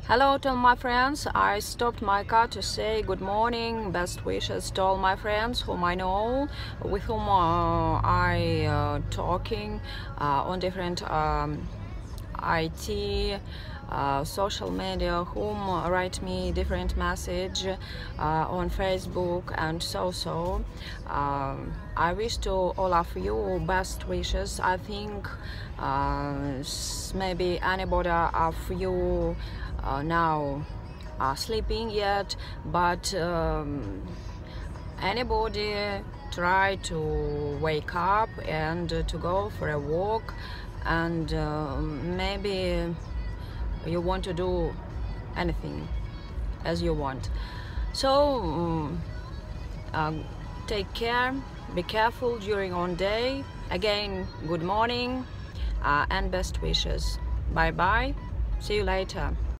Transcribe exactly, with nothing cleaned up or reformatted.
Hello to all my friends. I stopped my car to say good morning, best wishes to all my friends whom I know, with whom uh, I uh, talking uh, on different um, I T, uh, social media, whom write me different message uh, on Facebook and so so. Um, I wish to all of you best wishes. I think uh, maybe anybody of you uh, now are sleeping yet, but um, anybody try to wake up and uh, to go for a walk, and uh, maybe you want to do anything as you want. So um, uh, take care, be careful during your day. Again, good morning uh, and best wishes. Bye bye, see you later.